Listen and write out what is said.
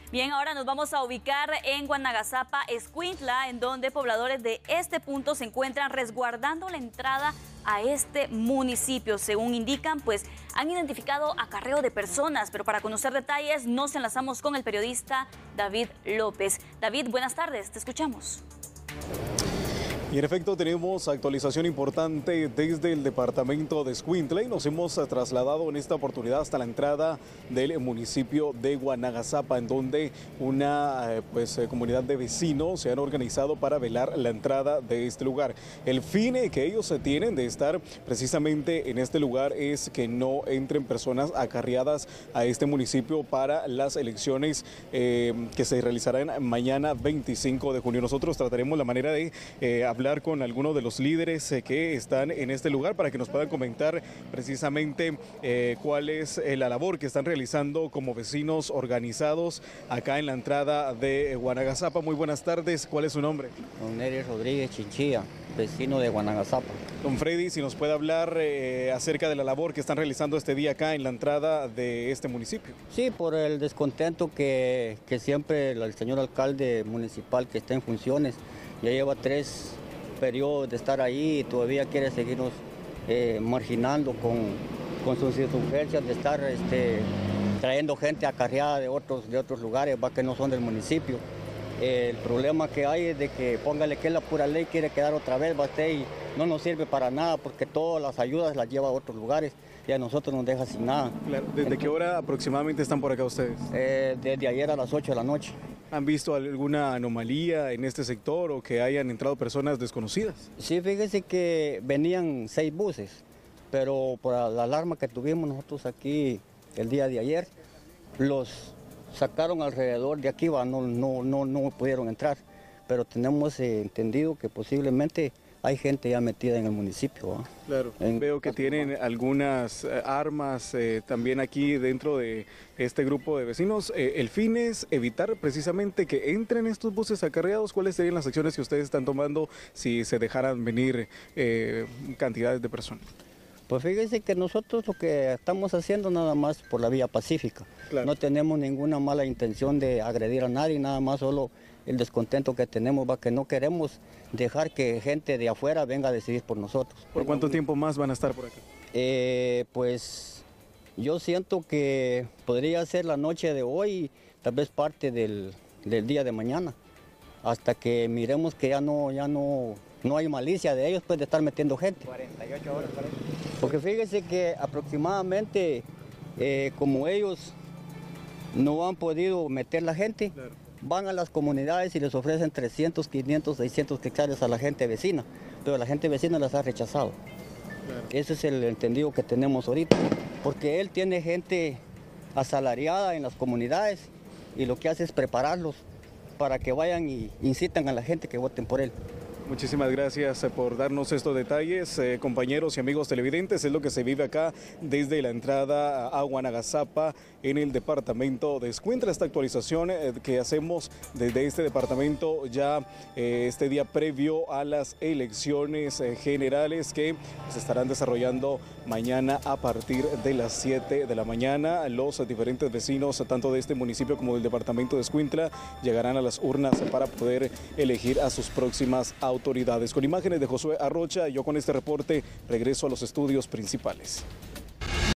Bien, ahora nos vamos a ubicar en Guanagasapa, Escuintla, en donde pobladores de este punto se encuentran resguardando la entrada a este municipio. Según indican, pues han identificado acarreo de personas, pero para conocer detalles nos enlazamos con el periodista David López. David, buenas tardes, te escuchamos. Y en efecto tenemos actualización importante desde el departamento de Escuintla y nos hemos trasladado en esta oportunidad hasta la entrada del municipio de Guanagasapa, en donde una comunidad de vecinos se han organizado para velar la entrada de este lugar. El fin que ellos tienen de estar precisamente en este lugar es que no entren personas acarreadas a este municipio para las elecciones que se realizarán mañana 25 de junio. Nosotros trataremos la manera de hablar con algunos de los líderes que están en este lugar para que nos puedan comentar precisamente cuál es la labor que están realizando como vecinos organizados acá en la entrada de Guanagasapa. Muy buenas tardes, ¿cuál es su nombre? Don Nery Rodríguez Chinchilla, vecino de Guanagasapa. Don Freddy, si nos puede hablar acerca de la labor que están realizando este día acá en la entrada de este municipio. Sí, por el descontento que siempre el señor alcalde municipal que está en funciones ya lleva 3 periodos de estar ahí y todavía quiere seguirnos marginando con sus insurgencias de estar trayendo gente acarreada de otros lugares, que no son del municipio. El problema que hay es de que póngale que la pura ley quiere quedar otra vez, y no nos sirve para nada porque todas las ayudas las lleva a otros lugares y a nosotros nos deja sin nada. Claro. ¿Desde qué hora aproximadamente están por acá ustedes? Desde ayer a las 8 de la noche. ¿Han visto alguna anomalía en este sector o que hayan entrado personas desconocidas? Sí, fíjese que venían 6 buses, pero por la alarma que tuvimos nosotros aquí el día de ayer, los sacaron alrededor de aquí, no pudieron entrar, pero tenemos entendido que posiblemente hay gente ya metida en el municipio. Claro, veo que tienen algunas armas también aquí dentro de este grupo de vecinos. El fin es evitar precisamente que entren estos buses acarreados. ¿Cuáles serían las acciones que ustedes están tomando si se dejaran venir cantidades de personas? Pues fíjese que nosotros lo que estamos haciendo nada más por la vía pacífica. Claro. No tenemos ninguna mala intención de agredir a nadie, nada más solo el descontento que tenemos, que no queremos dejar que gente de afuera venga a decidir por nosotros. ¿Por cuánto tiempo más van a estar por aquí? Pues yo siento que podría ser la noche de hoy, tal vez parte del día de mañana, hasta que miremos que ya no hay malicia de ellos pues de estar metiendo gente. 48 horas parece. Porque fíjese que aproximadamente como ellos no han podido meter la gente, claro, van a las comunidades y les ofrecen 300, 500, 600 hectáreas a la gente vecina, pero la gente vecina las ha rechazado. Claro. Ese es el entendido que tenemos ahorita, porque él tiene gente asalariada en las comunidades y lo que hace es prepararlos para que vayan y incitan a la gente que voten por él. Muchísimas gracias por darnos estos detalles, compañeros y amigos televidentes. Es lo que se vive acá desde la entrada a Guanagasapa en el departamento de Escuintla. Esta actualización que hacemos desde este departamento ya este día previo a las elecciones generales que se estarán desarrollando mañana a partir de las 7 de la mañana. Los diferentes vecinos, tanto de este municipio como del departamento de Escuintla, llegarán a las urnas para poder elegir a sus próximas autoridades. Con imágenes de Josué Arrocha, yo con este reporte regreso a los estudios principales.